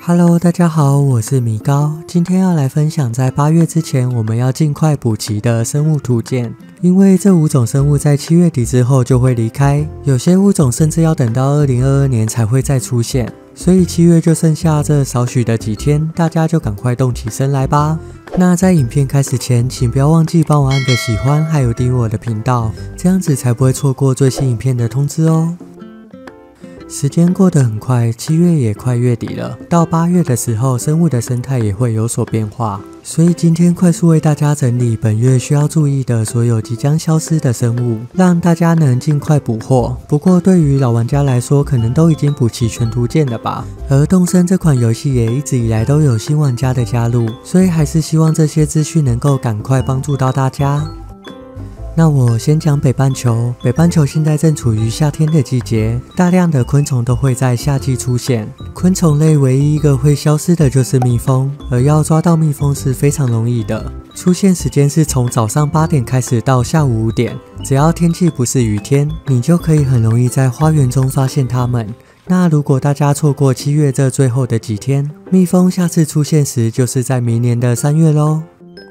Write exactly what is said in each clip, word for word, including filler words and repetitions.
Hello， 大家好，我是米高，今天要来分享在八月之前我们要尽快补齐的生物图鉴。因为这五种生物在七月底之后就会离开，有些物种甚至要等到二零二二年才会再出现，所以七月就剩下这少许的几天，大家就赶快动起身来吧。那在影片开始前，请不要忘记帮我按个喜欢，还有订阅我的频道，这样子才不会错过最新影片的通知哦。时间过得很快，七月也快月底了。到八月的时候，生物的生态也会有所变化。所以今天快速为大家整理本月需要注意的所有即将消失的生物，让大家能尽快捕获。不过对于老玩家来说，可能都已经补齐全图鉴了吧。而动森这款游戏也一直以来都有新玩家的加入，所以还是希望这些资讯能够赶快帮助到大家。那我先讲北半球，北半球现在正处于夏天的季节，大量的昆虫都会在夏季出现。昆虫类唯一一个会消失的就是蜜蜂，而要抓到蜜蜂是非常容易的。出现时间是从早上八点开始到下午五点，只要天气不是雨天，你就可以很容易在花园中发现它们。那如果大家错过七月这最后的几天，蜜蜂下次出现时就是在明年的三月咯。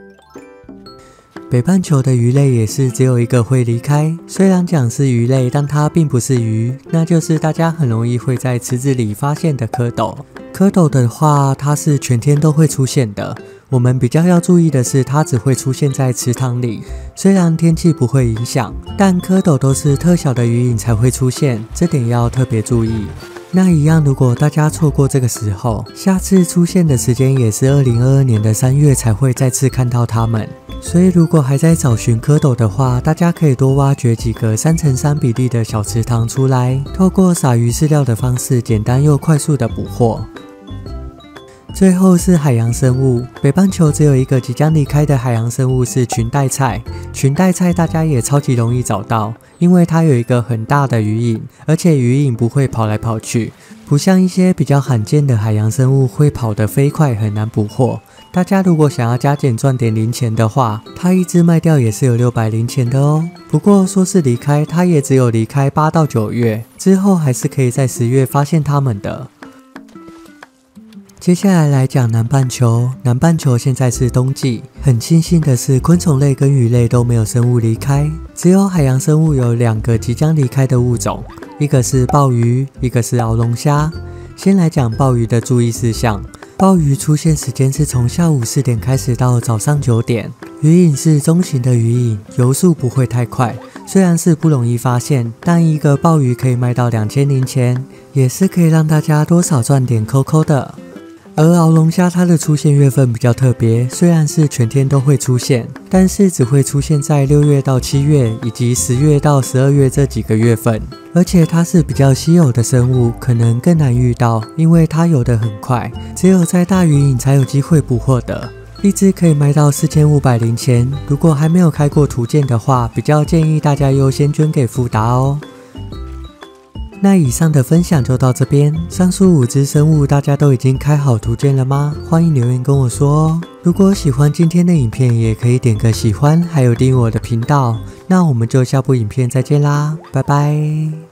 北半球的鱼类也是只有一个会离开，虽然讲是鱼类，但它并不是鱼，那就是大家很容易会在池子里发现的蝌蚪。蝌蚪的话，它是全天都会出现的，我们比较要注意的是它只会出现在池塘里，虽然天气不会影响，但蝌蚪都是特小的鱼影才会出现，这点要特别注意。那一样，如果大家错过这个时候，下次出现的时间也是二零二二年的三月才会再次看到它们。所以如果还在找寻蝌蚪的话，大家可以多挖掘几个三乘三比例的小池塘出来，透过撒鱼饲料的方式，简单又快速的捕获。最后是海洋生物，北半球只有一个即将离开的海洋生物是裙带菜。裙带菜大家也超级容易找到，因为它有一个很大的鱼影，而且鱼影不会跑来跑去，不像一些比较罕见的海洋生物会跑得飞快，很难捕获。大家如果想要加减赚点零钱的话，它一只卖掉也是有六百零钱的哦。不过说是离开，它也只有离开八到九月，之后还是可以在十月发现它们的。接下来来讲南半球，南半球现在是冬季，很庆幸的是昆虫类跟鱼类都没有生物离开，只有海洋生物有两个即将离开的物种，一个是鲍鱼，一个是鳌龙虾。先来讲鲍鱼的注意事项，鲍鱼出现时间是从下午四点开始到早上九点，鱼影是中型的鱼影，游速不会太快，虽然是不容易发现，但一个鲍鱼可以卖到两千零钱，也是可以让大家多少赚点扣扣的。而鳌龙虾它的出现月份比较特别，虽然是全天都会出现，但是只会出现在六月到七月以及十月到十二月这几个月份，而且它是比较稀有的生物，可能更难遇到，因为它游得很快，只有在大鱼影才有机会捕获的。一只可以卖到四千五百零钱，如果还没有开过图鉴的话，比较建议大家优先捐给富达哦。那以上的分享就到这边，上述五只生物大家都已经开好图鉴了吗？欢迎留言跟我说哦。如果喜欢今天的影片，也可以点个喜欢，还有订阅我的频道。那我们就下部影片再见啦，拜拜。